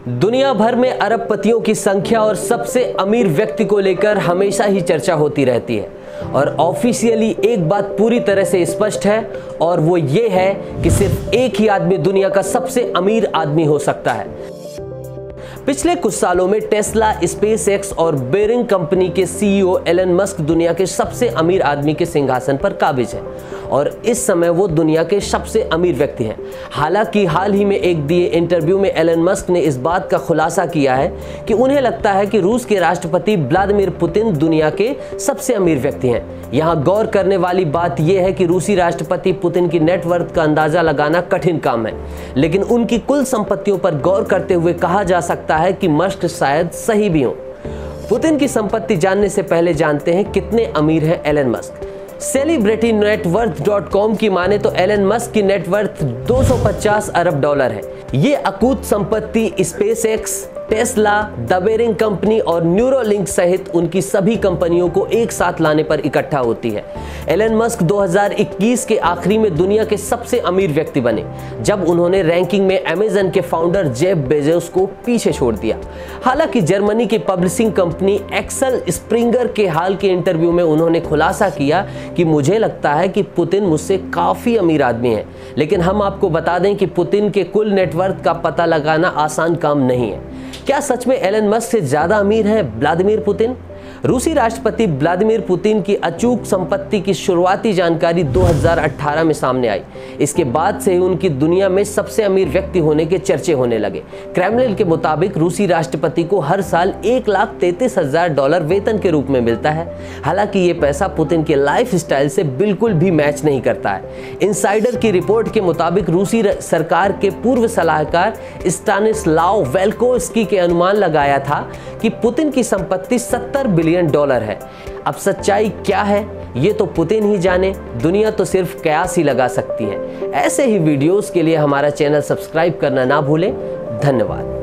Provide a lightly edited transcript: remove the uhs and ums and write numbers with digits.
दुनिया भर में अरबपतियों की संख्या और सबसे अमीर व्यक्ति को लेकर हमेशा ही चर्चा होती रहती है और ऑफिशियली एक बात पूरी तरह से स्पष्ट है और वो ये है कि सिर्फ एक ही आदमी दुनिया का सबसे अमीर आदमी हो सकता है। पिछले कुछ सालों में टेस्ला, स्पेसएक्स और बोरिंग कंपनी के सीईओ एलन मस्क दुनिया के सबसे अमीर आदमी के सिंहासन पर काबिज है और इस समय वो दुनिया के सबसे अमीर व्यक्ति हैं। हालांकि हाल ही में एक दिए इंटरव्यू में एलन मस्क ने इस बात का खुलासा किया है कि उन्हें लगता है कि रूस के राष्ट्रपति व्लादिमीर पुतिन दुनिया के सबसे अमीर व्यक्ति हैं। यहाँ गौर करने वाली बात यह है कि रूसी राष्ट्रपति पुतिन की नेटवर्थ का अंदाजा लगाना कठिन काम है, लेकिन उनकी कुल संपत्तियों पर गौर करते हुए कहा जा सकता है कि मस्क शायद सही भी हों। पुतिन की संपत्ति जानने से पहले जानते हैं कितने अमीर हैं एलन मस्क। सेलिब्रिटी नेटवर्थ.com की माने तो एलन मस्क की नेटवर्थ 250 अरब डॉलर है। ये अकूत संपत्ति SpaceX, Tesla, the Boring Company और न्यूरोलिंक सहित उनकी सभी कंपनियों को एक साथ लाने पर इकट्ठा होती है। एलन मस्क 2021 के आखिरी में दुनिया के सबसे अमीर व्यक्ति बने, जब उन्होंने रैंकिंग में अमेज़न के फाउंडर जेफ बेजोस को पीछे छोड़ दिया। हालांकि जर्मनी की पब्लिशिंग कंपनी एक्सेल स्प्रिंगर के हाल के इंटरव्यू में उन्होंने खुलासा किया कि मुझे लगता है कि पुतिन मुझसे काफ़ी अमीर आदमी है, लेकिन हम आपको बता दें कि पुतिन के कुल नेटवर्थ का पता लगाना आसान काम नहीं है। क्या सच में एलन मस्क से ज्यादा अमीर है व्लादिमीर पुतिन? रूसी राष्ट्रपति व्लादिमीर पुतिन की अचूक संपत्ति की शुरुआती जानकारी 2018 में सामने आई। इसके बाद से ही उनकी दुनिया में सबसे अमीर व्यक्ति होने के चर्चे होने लगे। क्रेमलिन के मुताबिक रूसी राष्ट्रपति को हर साल $1,33,000 वेतन के रूप में मिलता है। हालांकि ये पैसा पुतिन के लाइफ स्टाइल से बिल्कुल भी मैच नहीं करता है। इनसाइडर की रिपोर्ट के मुताबिक रूसी सरकार के पूर्व सलाहकार स्टानिस्लाव वेल्कोव्स्की के अनुमान लगाया था कि पुतिन की संपत्ति $70 बिलियन है। अब सच्चाई क्या है ये तो पुतिन ही जाने, दुनिया तो सिर्फ कयास ही लगा सकती है। ऐसे ही वीडियोस के लिए हमारा चैनल सब्सक्राइब करना ना भूलें। धन्यवाद।